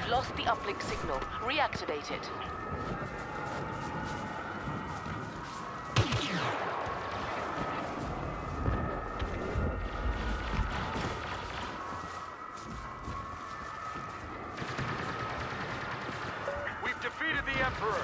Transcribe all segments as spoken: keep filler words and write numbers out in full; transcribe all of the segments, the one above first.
lost the uplink signal. Reactivate it. We've defeated the Emperor.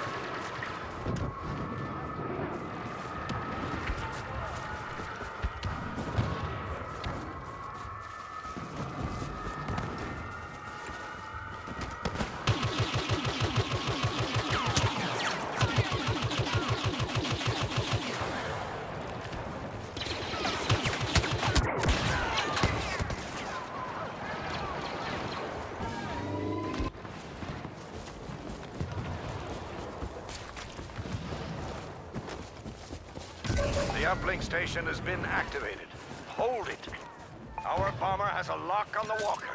The uplink station has been activated. Hold it. Our bomber has a lock on the walker.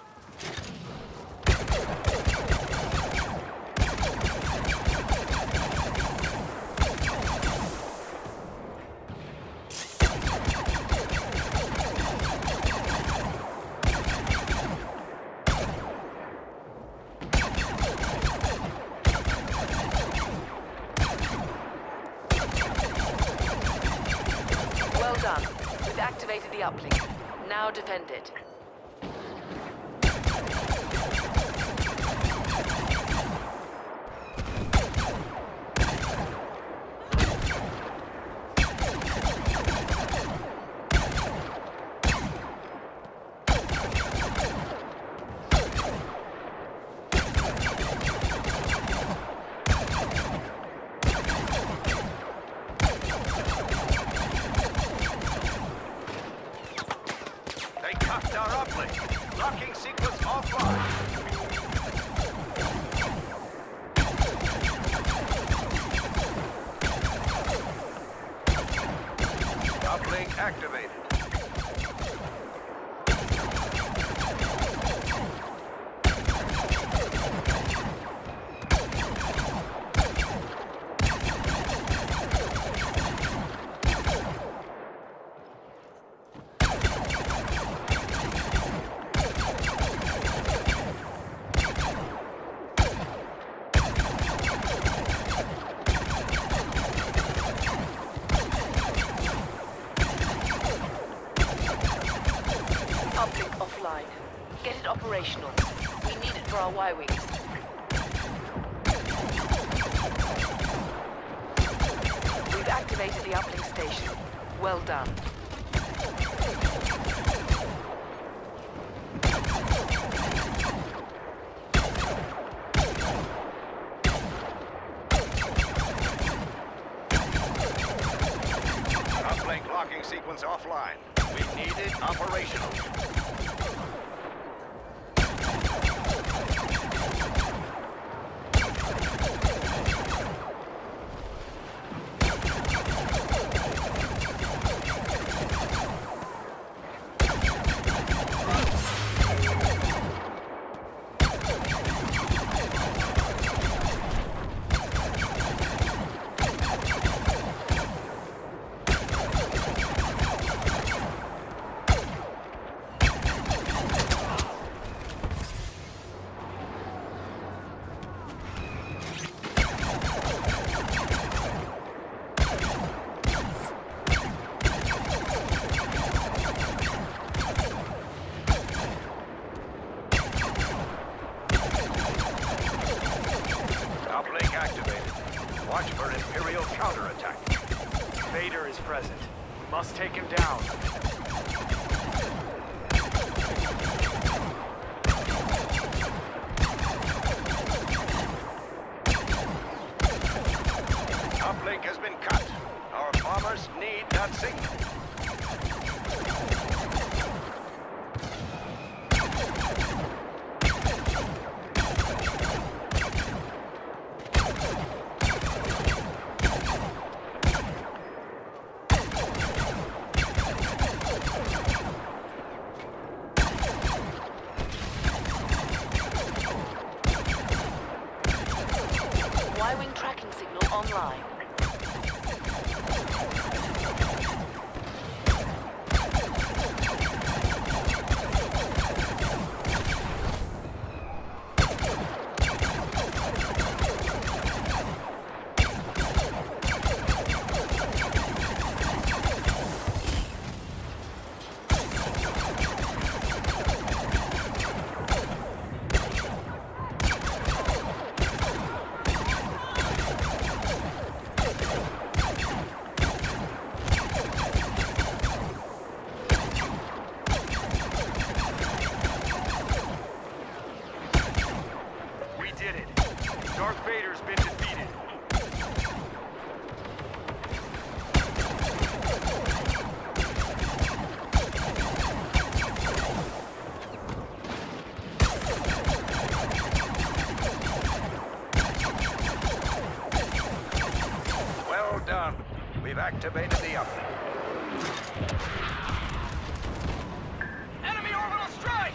Well done. We've activated the uplink. Now defend it. They cuffed our uplink. Locking sequence offline. Uplink activated. Uplink offline. Get it operational. We need it for our Y-wings. We've activated the uplink station. Well done. Uplink locking sequence offline. We need it operational. Uplink activated. Watch for Imperial counterattack. Vader is present. We must take him down. Uplink has been cut. Our bombers need that signal. Y-wing tracking signal online. activated the uplink. Enemy orbital strike!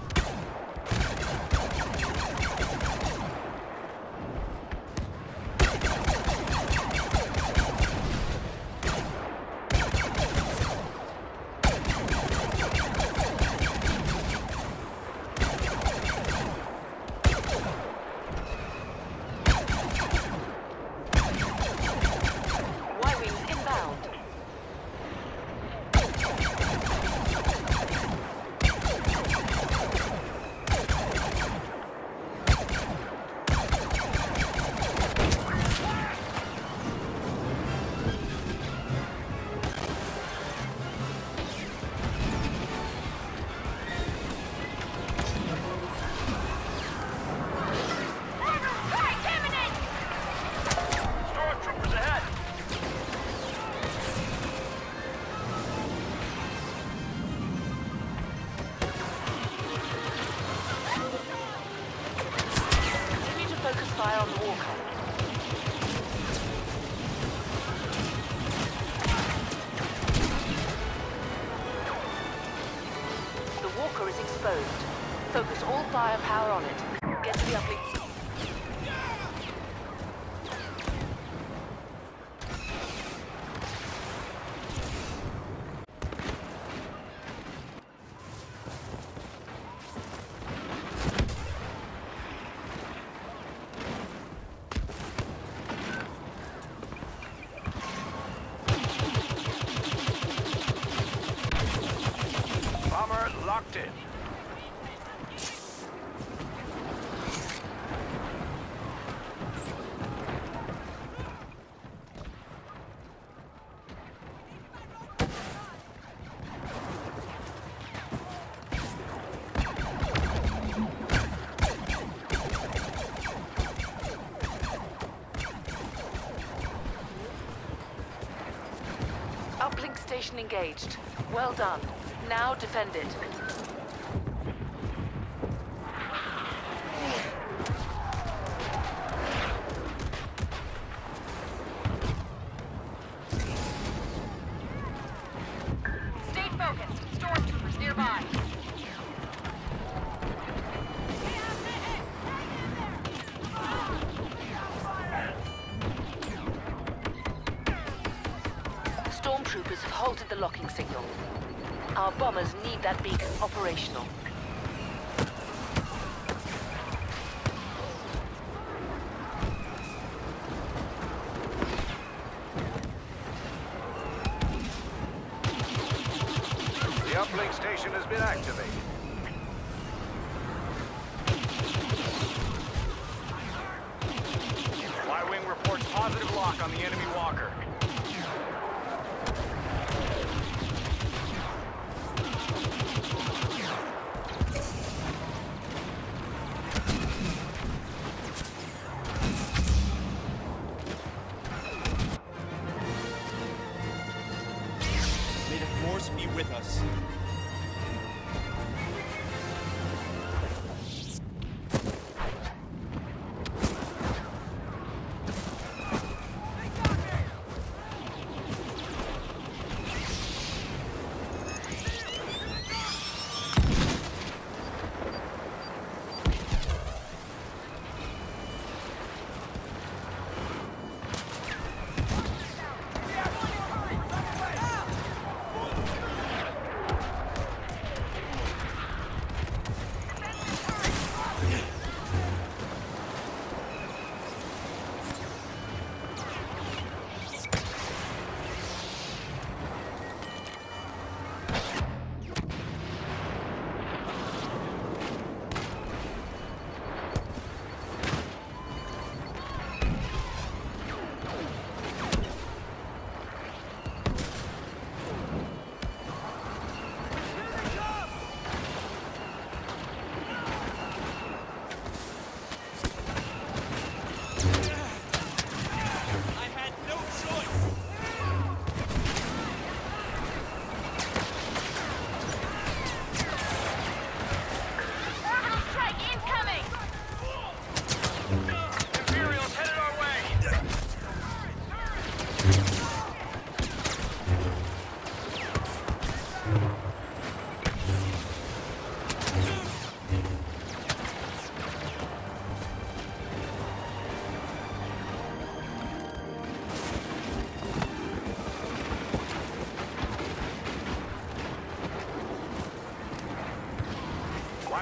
Y-wings inbound. Stormtroopers ahead! Continue to focus fire on the walker. The walker is exposed. Focus all firepower on it. Get to the uplink. Bomber locked in. Uplink station engaged. Well done. Now defend it. Stay focused. Stormtroopers nearby. Stormtroopers have halted the locking signal. Our bombers need that beacon operational. The uplink station has been activated. Y-wing reports positive lock on the enemy walker. May the Force be with us.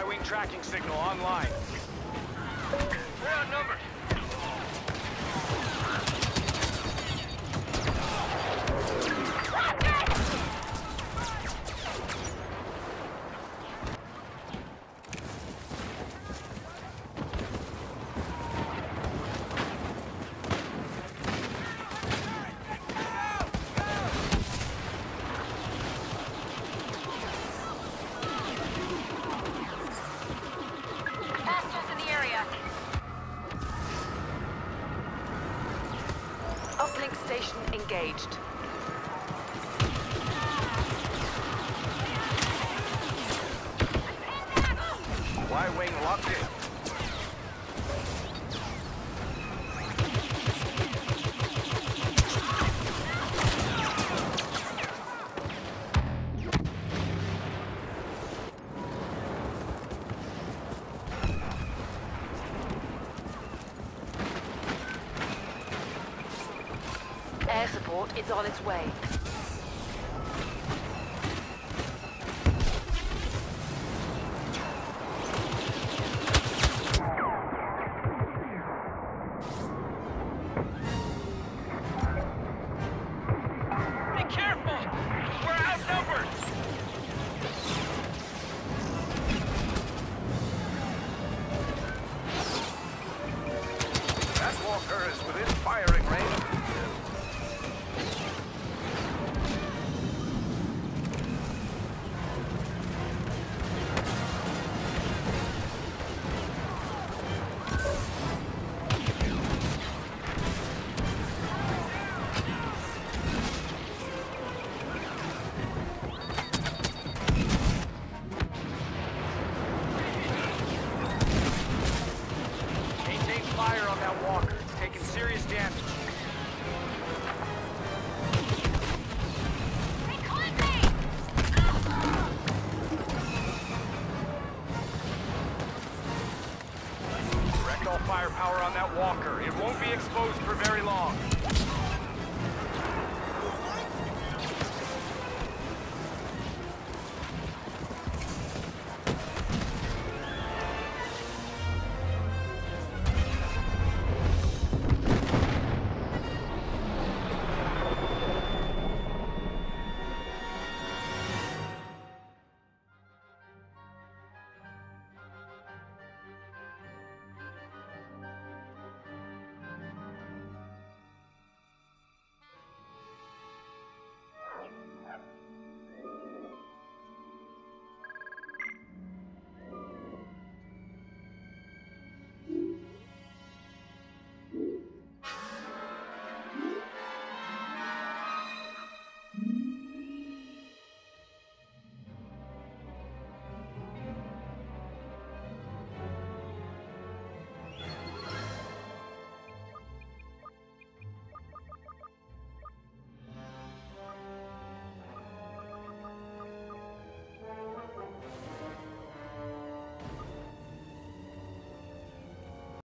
Y-wing tracking signal online. We're outnumbered. Hostiles in the area. Uplink station engaged. Y-wing locked in. Air support is on its way. Be careful! We're outnumbered! That walker is within firing range. Maintain fire on that walker. It's taking serious damage. They caught me! Direct all firepower on that walker. It won't be exposed for very long.